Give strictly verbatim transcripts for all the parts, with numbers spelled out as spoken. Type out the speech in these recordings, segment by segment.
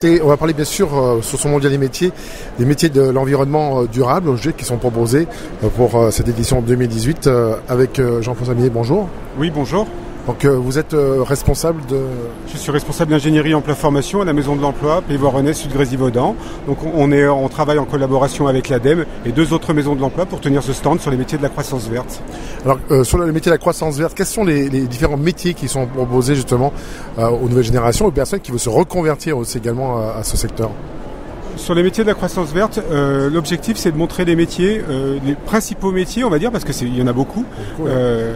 Et on va parler bien sûr euh, sur ce mondial des métiers, des métiers de l'environnement euh, durable qui sont proposés euh, pour euh, cette édition deux mille dix-huit euh, avec euh, Jean-François Millet. Bonjour. Oui, bonjour. Donc euh, vous êtes euh, responsable de... Je suis responsable d'ingénierie emploi formation à la Maison de l'Emploi, Pays-Voironnais, Sud-Grésivaudan. Donc on, est, on travaille en collaboration avec l'ADEME et deux autres maisons de l'emploi pour tenir ce stand sur les métiers de la croissance verte. Alors euh, sur le métier de la croissance verte, quels sont les, les différents métiers qui sont proposés justement euh, aux nouvelles générations, aux personnes qui veulent se reconvertir aussi également à, à ce secteur? Sur les métiers de la croissance verte, euh, l'objectif c'est de montrer les métiers, euh, les principaux métiers on va dire, parce qu'il y en a beaucoup, beaucoup euh,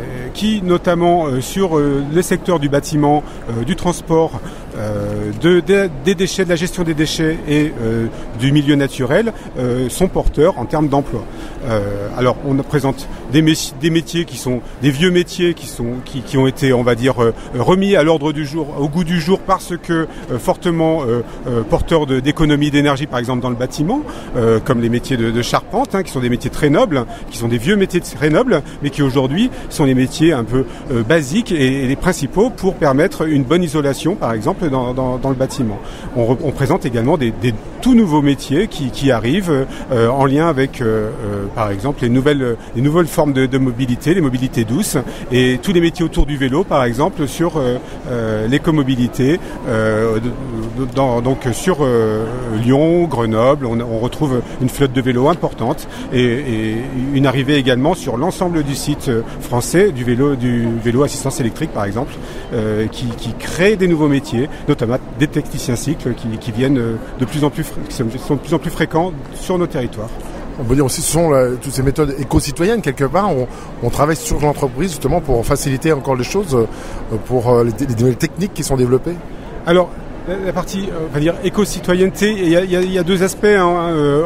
qui notamment euh, sur euh, les secteurs du bâtiment, euh, du transport, euh, de, de, des déchets, de la gestion des déchets et euh, du milieu naturel euh, sont porteurs en termes d'emploi. Euh, alors on présente des, mé- des métiers qui sont des vieux métiers qui sont qui, qui ont été on va dire euh, remis à l'ordre du jour, au goût du jour parce que euh, fortement euh, euh, porteurs de, d'économie d'énergie par exemple dans le bâtiment, euh, comme les métiers de, de charpente, hein, qui sont des métiers très nobles, qui sont des vieux métiers très nobles, mais qui aujourd'hui sont des métiers un peu euh, basiques et, et les principaux pour permettre une bonne isolation par exemple dans, dans, dans le bâtiment. On, re, on présente également des, des tout nouveaux métiers qui, qui arrivent euh, en lien avec euh, euh, par exemple les nouvelles, les nouvelles formes de, de mobilité, les mobilités douces et tous les métiers autour du vélo par exemple sur euh, euh, l'écomobilité, euh, de, de, dans, donc sur euh, Lyon, Grenoble, on, on retrouve une flotte de vélos importante et, et une arrivée également sur l'ensemble du site français du vélo, du vélo assistance électrique par exemple, euh, qui, qui crée des nouveaux métiers, notamment des techniciens cycles qui, qui viennent de plus en plus, qui sont de plus en plus fréquents sur nos territoires. On peut dire aussi ce sont là, toutes ces méthodes éco-citoyennes quelque part. On, on travaille sur l'entreprise justement pour faciliter encore les choses, euh, pour euh, les, les, les techniques qui sont développées. Alors la partie, on va dire, éco-citoyenneté, il y a, il y a, il y a deux aspects. Hein, euh,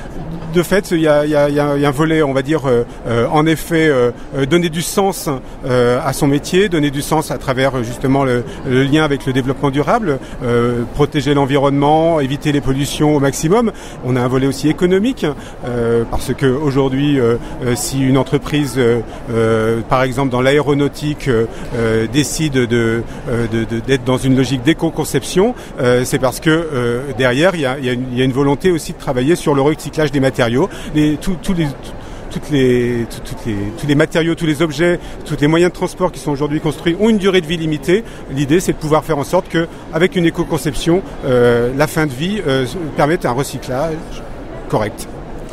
de fait, il y a, il y a, il y a un volet, on va dire, euh, euh, en effet, euh, donner du sens euh, à son métier, donner du sens à travers justement le, le lien avec le développement durable, euh, protéger l'environnement, éviter les pollutions au maximum. On a un volet aussi économique, euh, parce que aujourd'hui, euh, si une entreprise, euh, euh, par exemple dans l'aéronautique, euh, décide de, de, de, d'être dans une logique d'éco-conception, euh, c'est parce que euh, derrière, il y a, il y a une, il y a une volonté aussi de travailler sur le recyclage des matériaux. Les, tous, tous les, toutes les, toutes les, tous les matériaux, tous les objets, tous les moyens de transport qui sont aujourd'hui construits ont une durée de vie limitée. L'idée, c'est de pouvoir faire en sorte qu'avec une éco-conception, euh, la fin de vie euh, permette un recyclage correct.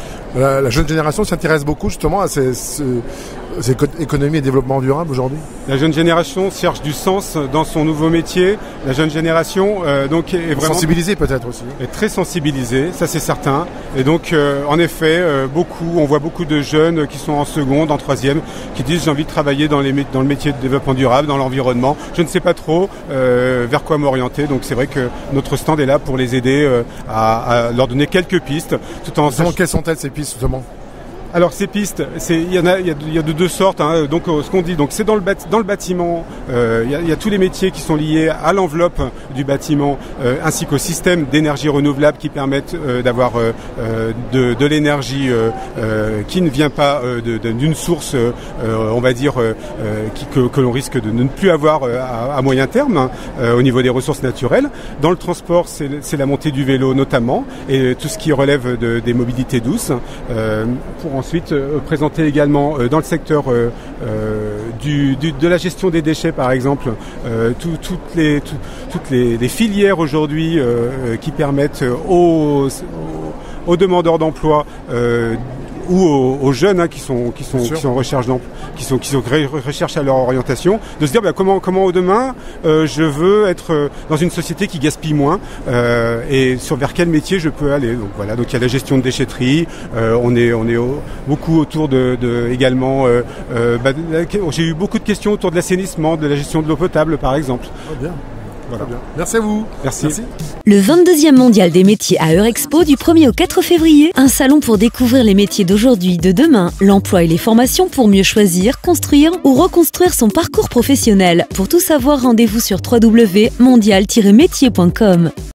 La, la jeune génération s'intéresse beaucoup justement à ces, ces, ces économies et développement durable aujourd'hui. La jeune génération cherche du sens dans son nouveau métier. La jeune génération euh, donc est vraiment sensibilisée peut-être aussi. Est très sensibilisée, ça c'est certain. Et donc euh, en effet, euh, beaucoup, on voit beaucoup de jeunes qui sont en seconde, en troisième, qui disent j'ai envie de travailler dans, les, dans le métier de développement durable, dans l'environnement. Je ne sais pas trop euh, vers quoi m'orienter. Donc c'est vrai que notre stand est là pour les aider euh, à, à leur donner quelques pistes, tout en sachant quelles sont-elles ces pistes justement? Alors ces pistes, c'est il y en a il y a, il y a de deux sortes. Hein. Donc euh, ce qu'on dit, donc c'est dans le bat, dans le bâtiment. Euh, il, y a, il y a tous les métiers qui sont liés à l'enveloppe du bâtiment, euh, ainsi qu'au système d'énergie renouvelable qui permettent euh, d'avoir euh, de, de l'énergie euh, euh, qui ne vient pas euh, de, de, d'une source, euh, on va dire, euh, qui, que, que l'on risque de ne plus avoir euh, à, à moyen terme hein, euh, au niveau des ressources naturelles. Dans le transport, c'est, c'est la montée du vélo notamment et tout ce qui relève de, des mobilités douces. Euh, pour ensuite euh, présenter également euh, dans le secteur euh, euh, du, du, de la gestion des déchets par exemple, euh, tout, toutes, les, tout, toutes les, les filières aujourd'hui euh, qui permettent aux, aux, aux demandeurs d'emploi euh, ou aux, aux jeunes hein, qui sont qui sont qui sont en recherche d'emploi, qui sont qui sont recherche à leur orientation, de se dire bah, comment comment demain euh, je veux être euh, dans une société qui gaspille moins euh, et sur vers quel métier je peux aller. Donc voilà, donc il y a la gestion de déchetterie, euh, on est on est au, beaucoup autour de, de également euh, euh, bah, j'ai eu beaucoup de questions autour de l'assainissement, de la gestion de l'eau potable par exemple. Oh, bien. Voilà. Bien. Merci à vous. Merci. Merci. Le vingt-deuxième mondial des métiers à Eurexpo du premier au quatre février. Un salon pour découvrir les métiers d'aujourd'hui, de demain, l'emploi et les formations pour mieux choisir, construire ou reconstruire son parcours professionnel. Pour tout savoir, rendez-vous sur w w w point mondial tiret métier point com.